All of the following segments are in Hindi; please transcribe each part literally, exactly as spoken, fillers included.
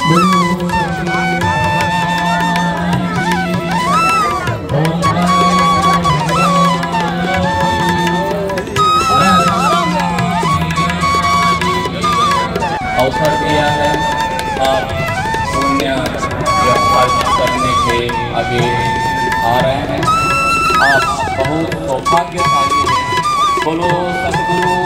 अवसर दिया है आप पुण्य खर्च करने के आगे आ रहे हैं। आप बहुत सौभाग्यशाली हैं। बोलो सतगुरु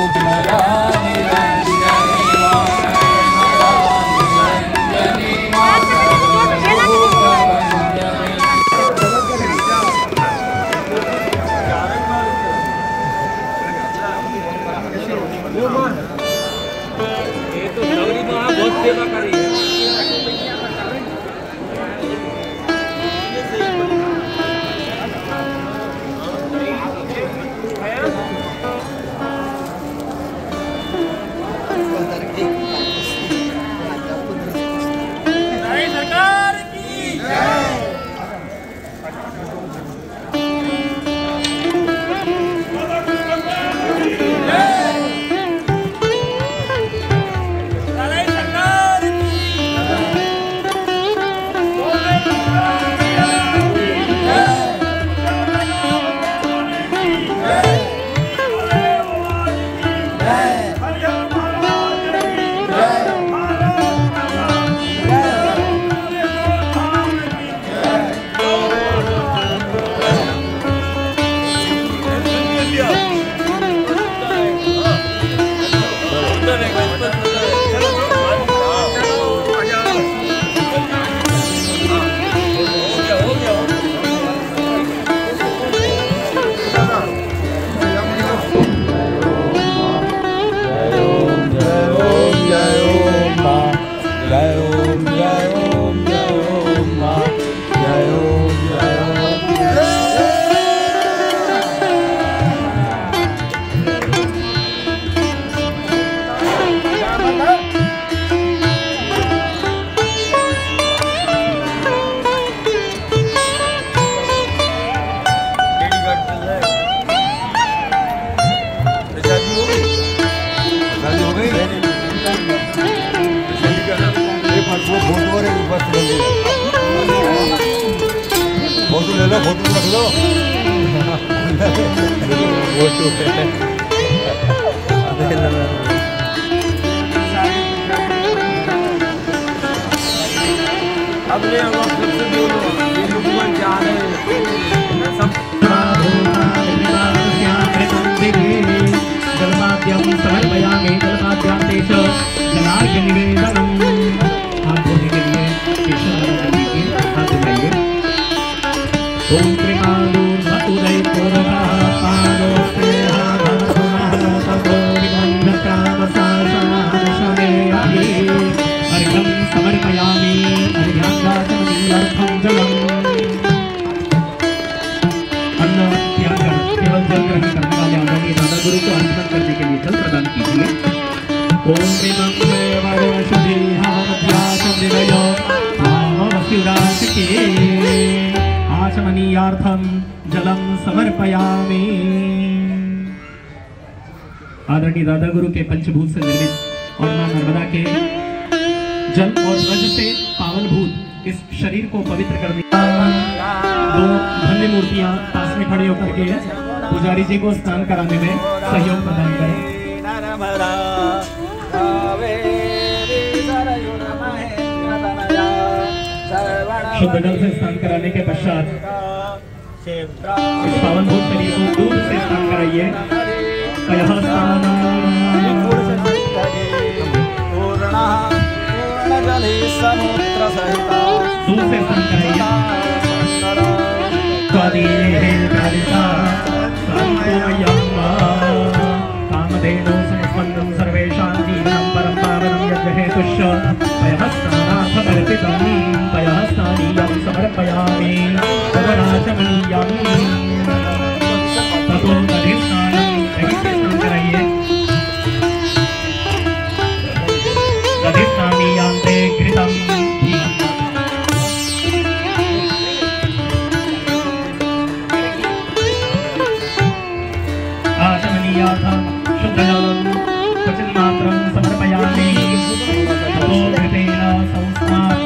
ये तो गौरी माँ बहुत सेवा करी है। सरकार की फोटो ले लो, फोटो रख लो। अब ले हम सबसे बोलो, ये लोग जा रहे हैं सब जलमाद्यम समर्पयामि जलमाद्यान्ते च जलार्घ्य निवेदनम्। हाथ धोने के लिए केशव जी के हाथ उठाइए। ओम कृपालुर्भतुरै पूर्वः पादोस्ते हाधुनः ततो विबन्धकामसाशमे अभि अर्घ्यं समर्पयामि अर्घ्याङ्गाचमनीयर्थं जलम्। अन्न त्याग कर केवल जल ग्रहण करने वाले आदरणीय दादा गुरु को अर्पण करने के लिए जल प्रदान कीजिए। ओम त्रिमंगले वरवशुद्धि हामध्यासमृदय भावशिवराशिके आचमनीयार्थम जलम समर्पयामि। आदरणीय दादा गुरु के पंचभूत से निर्मित और मां नर्मदा के जल और रज से पावन भूत इस शरीर को पवित्र कर दिया। दो धन्य मूर्तियां पास में खड़े होकर के पुजारी जी को स्नान कराने में सहयोग प्रदान करें। शुद्ध जल से स्नान कराने के पश्चात इस पावन भूत शरीर को दूध से स्नान कराइए। दूध से स्नान कराइए। कामधेनु समस्पन्दं सर्वेषां जीवनं परं पावनं यज्ञहेतुश्च पयःस्नानार्थमर्पितं पयःस्नानीयं समर्पयामि तदनाचमनीयं। ततो दधिस्नानं दधि से स्नान कराइए। दधिस्नानीयान्ते घृतं आचमनीयार्थं शुद्धजलं क्वचिन्मात्रं समर्पयामि। ततो घृतेन संस्नातं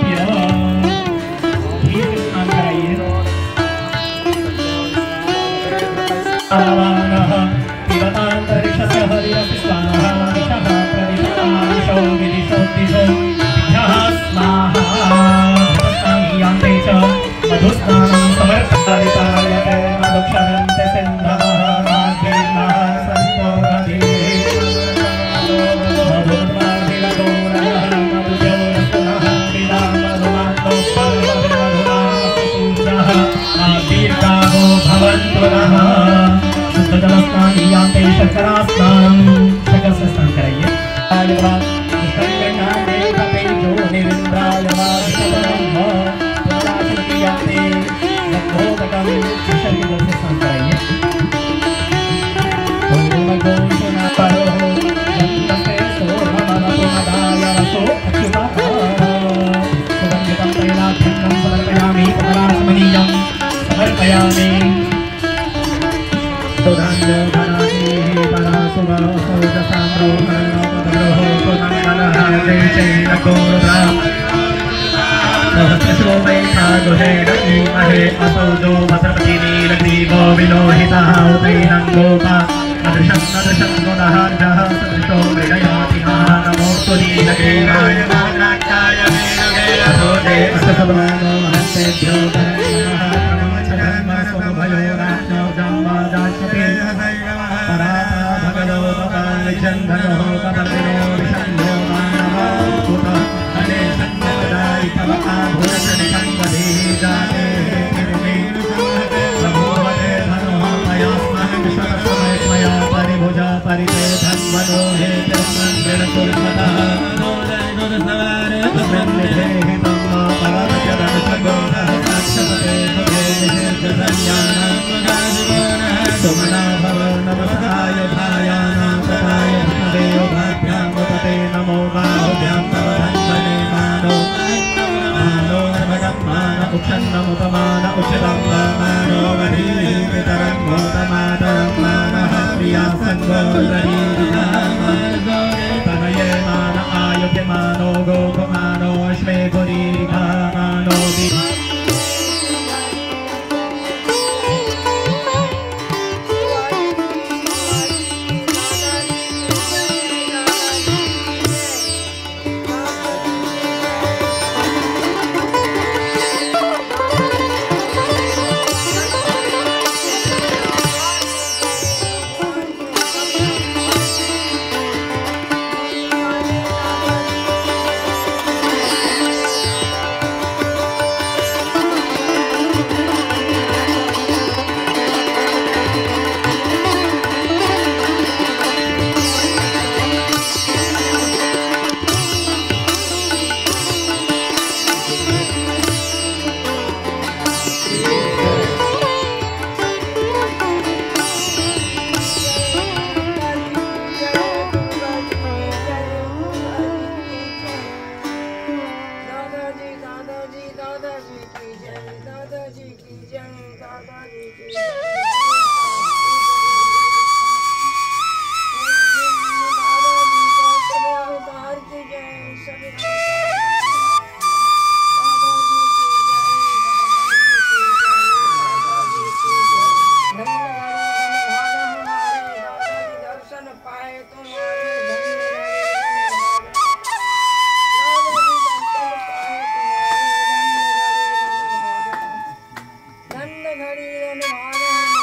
घड़ी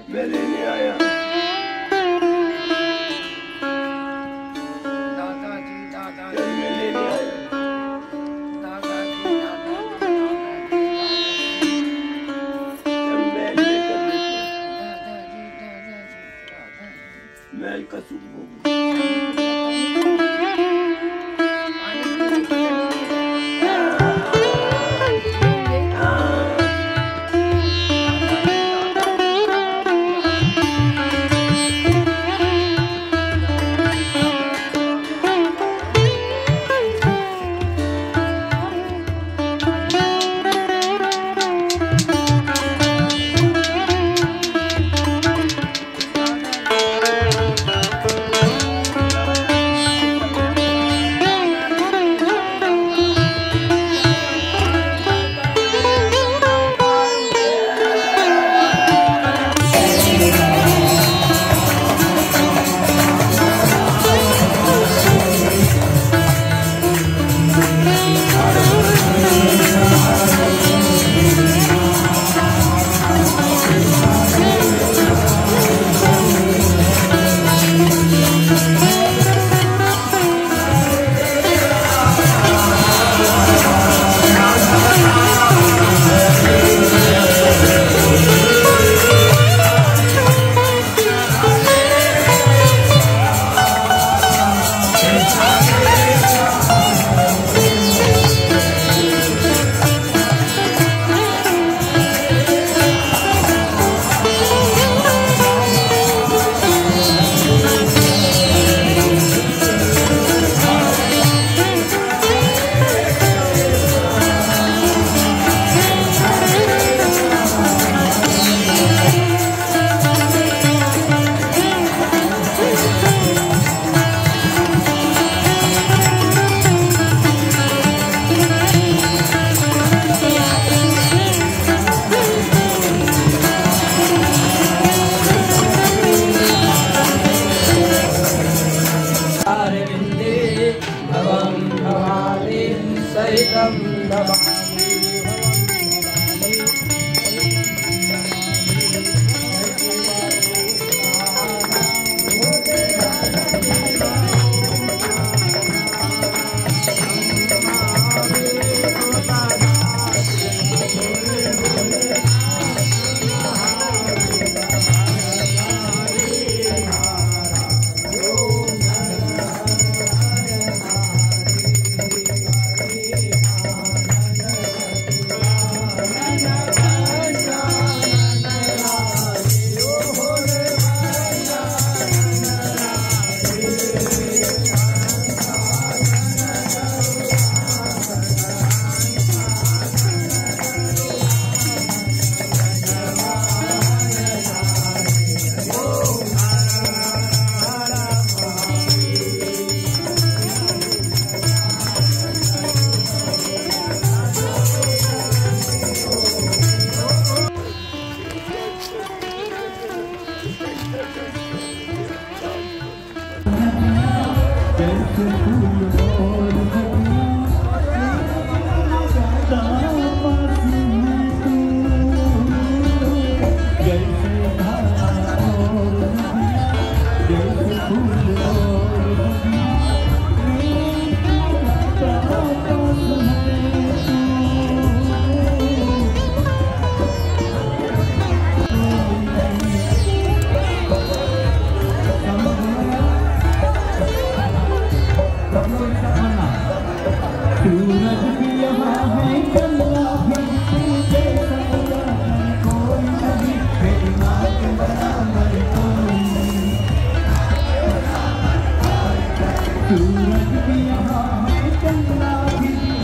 मैं लेने आया। दादाजी दादाजी चल मैं लेने आया। दादाजी दादाजी चल मैं लेकर लेकर दादाजी दादाजी दादाजी मैल का सूप हो सूरज भी यहाँ है, चंद्रमा भी